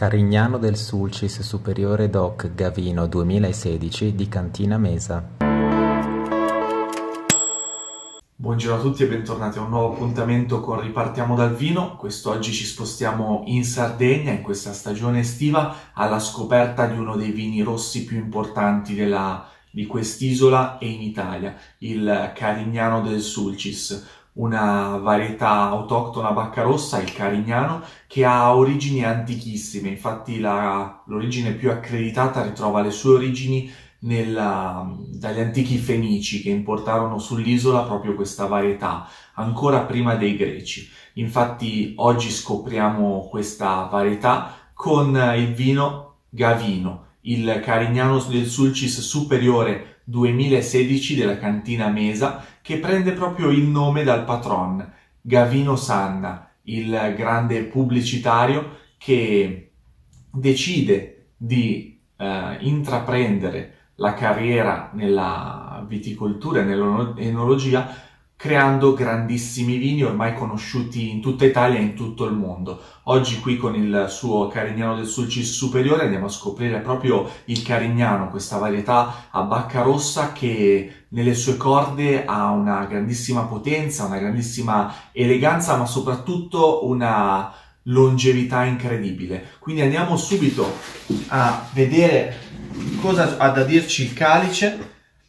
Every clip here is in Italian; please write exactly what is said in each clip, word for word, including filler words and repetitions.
Carignano del Sulcis Superiore Doc Gavino duemilasedici di Cantina Mesa. Buongiorno a tutti e bentornati a un nuovo appuntamento con Ripartiamo dal Vino. Quest'oggi ci spostiamo in Sardegna, in questa stagione estiva, alla scoperta di uno dei vini rossi più importanti della, di quest'isola e in Italia, il Carignano del Sulcis, una varietà autoctona bacca rossa, il Carignano, che ha origini antichissime. Infatti la, l'origine più accreditata ritrova le sue origini Nella, dagli antichi Fenici, che importarono sull'isola proprio questa varietà, ancora prima dei Greci. Infatti oggi scopriamo questa varietà con il vino Gavino, il Carignano del Sulcis Superiore duemilasedici della Cantina Mesa, che prende proprio il nome dal patron, Gavino Sanna, il grande pubblicitario che decide di eh, intraprendere la carriera nella viticoltura e nell'enologia, creando grandissimi vini ormai conosciuti in tutta Italia e in tutto il mondo. Oggi qui con il suo Carignano del Sulcis Superiore andiamo a scoprire proprio il Carignano, questa varietà a bacca rossa che nelle sue corde ha una grandissima potenza, una grandissima eleganza, ma soprattutto una longevità incredibile. Quindi andiamo subito a vedere cosa ha da dirci il calice.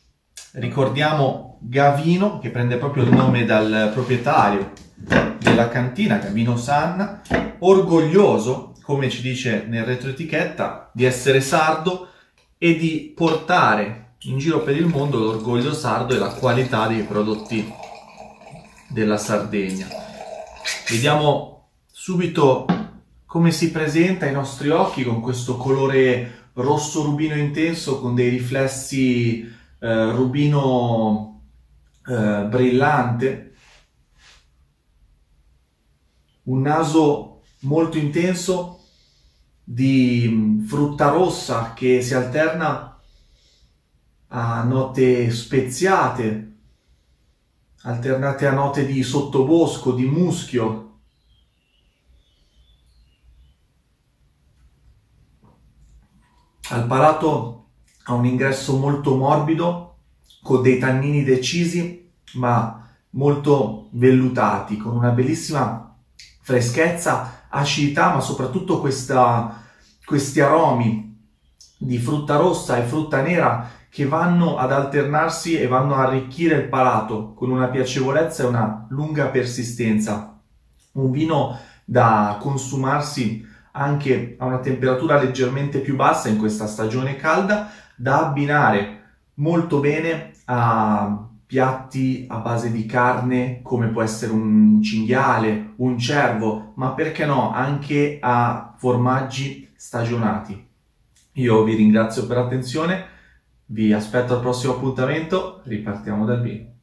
Ricordiamo Gavino, che prende proprio il nome dal proprietario della cantina, Gavino Sanna, orgoglioso, come ci dice nel retroetichetta, di essere sardo e di portare in giro per il mondo l'orgoglio sardo e la qualità dei prodotti della Sardegna. Vediamo subito come si presenta ai nostri occhi con questo colore rosso rubino intenso con dei riflessi eh, rubino eh, brillante, un naso molto intenso di frutta rossa che si alterna a note speziate, alternate a note di sottobosco, di muschio. Al palato ha un ingresso molto morbido, con dei tannini decisi, ma molto vellutati, con una bellissima freschezza, acidità, ma soprattutto questa, questi aromi di frutta rossa e frutta nera che vanno ad alternarsi e vanno a arricchire il palato con una piacevolezza e una lunga persistenza. Un vino da consumarsi anche a una temperatura leggermente più bassa in questa stagione calda, da abbinare molto bene a piatti a base di carne come può essere un cinghiale, un cervo, ma perché no anche a formaggi stagionati. Io vi ringrazio per l'attenzione, vi aspetto al prossimo appuntamento, ripartiamo dal vino.